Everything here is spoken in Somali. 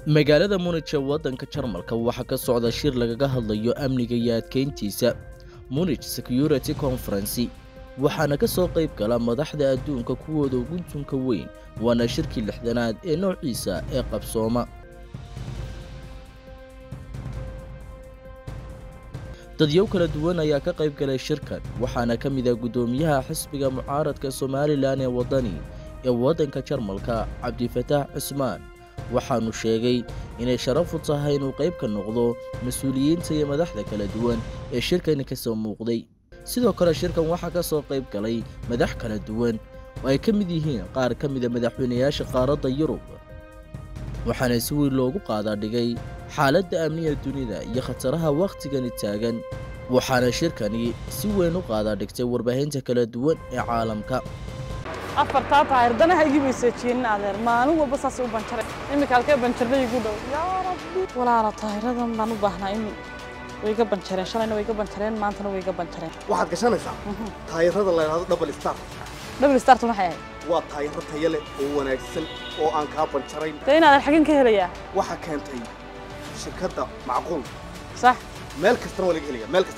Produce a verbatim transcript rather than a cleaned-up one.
magaalada Munich ee wadanka Jarmalka waxa ka socda shir lagaga hadlayo amniga iyo adkeyntiisa Munich Security Conference waxaana ka soo qayb gala madaxda adduunka kuwooda ugu tunka weyn waana shirkii lixdanaad ee noociisa ee qabsooma dadyow kala duwan ayaa ka qayb galay shirkan waxaana ka mid ah gudoomiyaha xisbiga mucaaradka Soomaaliland ee wadani ee wadanka Jarmalka Cabdifataax Cismaan waxaanu sheegay inay sharaf u tahay inuu qayb ka noqdo mas'uuliyiinta iyo madaxda kala duwan ee shirkan ka soo muuqday sidoo kale shirkan waxa ka soo qayb galay madax kala duwan oo ay ka mid yihiin qaar ka mid ah madaxweynayaasha qaaradda Yurub waxaana si weyn loogu qaadaa dhigay xaaladda amniga dunida iyo khataraha waqtigan taagan waxaana shirkani si weyn u qaadaa dhigtay warbaahinta kala duwan ee caalamka afarta taayirdan ay gibiseeyeen adeer maalin walba saas u banjaray imika halkee banjarnay ugu dhow yaa rabbi walaala taayiradan baan u baahnaa in way ka banjareen shalayna way ka banjareen maantana way ka banjareen waxaad gashanaysaa taayirada la yiraahdo double star double star maxay ahayd waa taayiro tayo leh oo wanaagsan oo aan ka banjarayn deena xagin ka helaya waxa keentay shirkadda macquul صح meel kasta wala heliya meel kasta